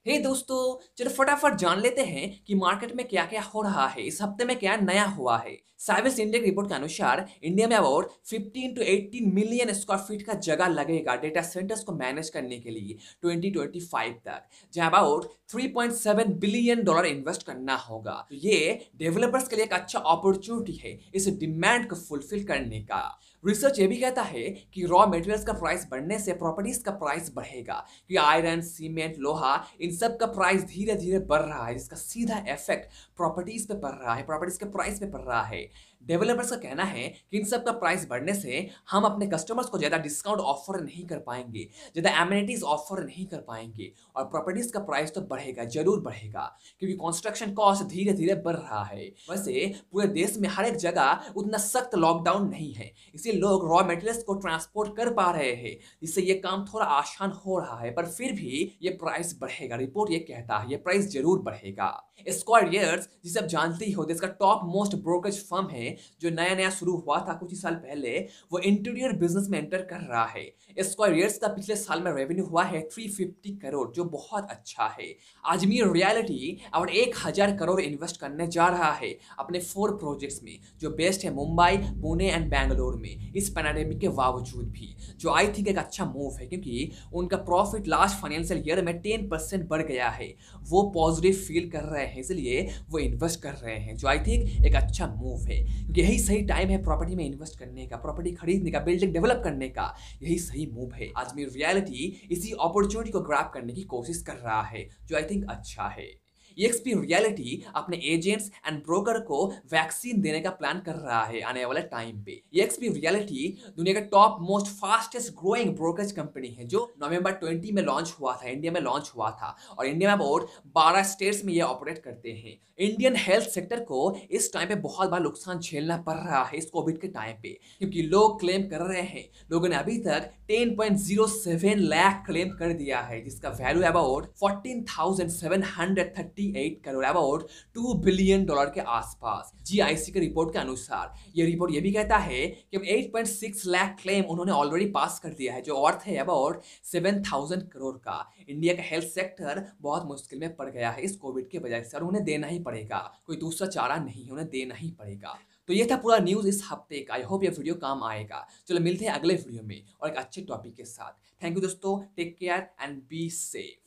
हे दोस्तों, चलो फटाफट जान लेते हैं कि मार्केट में क्या क्या हो रहा है, इस हफ्ते में क्या नया हुआ है। साइबेक्स इंडिया की रिपोर्ट के अनुसार इंडिया में about 15 to 18 million square feet का जगह लगेगा डेटा सेंटर्स को मैनेज करने के लिए 2025 तक, जहां अबाउट 3.7 बिलियन डॉलर इन्वेस्ट करना होगा। तो ये डेवलपर्स के लिए एक अच्छा अपॉर्चुनिटी है इस डिमांड को फुलफिल करने का। रिसर्च ये भी कहता है कि रॉ मटेरियल्स का प्राइस बढ़ने से प्रॉपर्टीज का प्राइस बढ़ेगा, क्योंकि आयरन, सीमेंट, लोहा, इन सब का प्राइस धीरे धीरे बढ़ रहा है, जिसका सीधा इफेक्ट प्रॉपर्टीज पे पड़ रहा है, प्रॉपर्टीज के प्राइस पे पड़ रहा है। डेवलपर्स का कहना है कि इन सब का प्राइस बढ़ने से हम अपने कस्टमर्स को ज्यादा डिस्काउंट ऑफर नहीं कर पाएंगे, ज्यादा एमिनिटीज ऑफर नहीं कर पाएंगे, और प्रॉपर्टीज का प्राइस तो बढ़ेगा, जरूर बढ़ेगा, क्योंकि कंस्ट्रक्शन कॉस्ट धीरे धीरे बढ़ रहा है। वैसे पूरे देश में हर एक जगह उतना सख्त लॉकडाउन नहीं है, इसलिए लोग रॉ मटेरियल्स को ट्रांसपोर्ट कर पा रहे हैं, जिससे ये काम थोड़ा आसान हो रहा है। पर फिर भी ये प्राइस बढ़ेगा, रिपोर्ट ये कहता है ये प्राइस जरूर बढ़ेगा। स्क्वायर यार्ड्स, जिसे आप जानते ही हो, देश का टॉप मोस्ट ब्रोकरेज फर्म है, जो नया नया शुरू हुआ था कुछ ही साल पहले, वो इंटीरियर बिजनेस में एंटर कर रहा है। स्क्वायर यार्ड्स का पिछले साल में रेवेन्यू हुआ है 350 करोड़, जो बहुत अच्छा है। अजमेर रियलिटी और 1000 करोड़ इन्वेस्ट करने जा रहा है अपने 4 प्रोजेक्ट्स में, जो बेस्ड है मुंबई, पुणे एंड बैंगलोर में, इस पैंडेमिक के बावजूद भी, जो आई थिंक एक अच्छा मूव है, क्योंकि उनका प्रॉफिट लास्ट फाइनेंशियल ईयर में 10% बढ़ गया है। वो पॉजिटिव फील कर रहे हैं, इसलिए वो इन्वेस्ट कर रहे हैं, जो आई थिंक एक अच्छा मूव है, क्योंकि यही सही टाइम है प्रॉपर्टी में इन्वेस्ट करने का, प्रॉपर्टी खरीदने का, बिल्डिंग डेवलप करने का, यही सही मूव है। अजमेर रियलिटी इसी अपॉर्चुनिटी को ग्रैब करने की कोशिश कर रहा है, जो आई थिंक अच्छा है। EXP रियलिटी अपने एजेंट्स एंड ब्रोकर को वैक्सीन देने का प्लान कर रहा है आने वाले टाइम पे। EXP रियलिटी दुनिया का top most fastest growing brokerage company है, जो नवंबर 20 में लॉन्च हुआ था, इंडिया में लॉन्च हुआ था, और इंडिया में अबाउट 12 स्टेट्स में ये ऑपरेट करते हैं। इंडियन हेल्थ सेक्टर को इस टाइम पे बहुत बड़ा नुकसान झेलना पड़ रहा है इस कोविड के टाइम पे, क्योंकि लोग क्लेम कर रहे हैं, लोगों ने अभी तक 10.07 लाख क्लेम कर दिया है, जिसका value about 14,738 crore, about 2 billion dollar के आसपास। GIC की रिपोर्ट के अनुसार ये रिपोर्ट ये भी कहता है कि 8.6 लाख क्लेम उन्होंने ऑलरेडी पास कर दिया है, जो अर्थ है अबाउट 7,000 करोड़ का। इंडिया का हेल्थ सेक्टर बहुत मुश्किल में पड़ गया है इस कोविड की वजह से, और उन्हें देना ही पड़ेगा, कोई दूसरा चारा नहीं है, उन्हें देना ही पड़ेगा। तो ये था पूरा न्यूज़ इस हफ्ते का। आई होप ये वीडियो काम आएगा। चलो मिलते हैं अगले वीडियो में और एक अच्छे टॉपिक के साथ। थैंक यू दोस्तों, take care and be safe.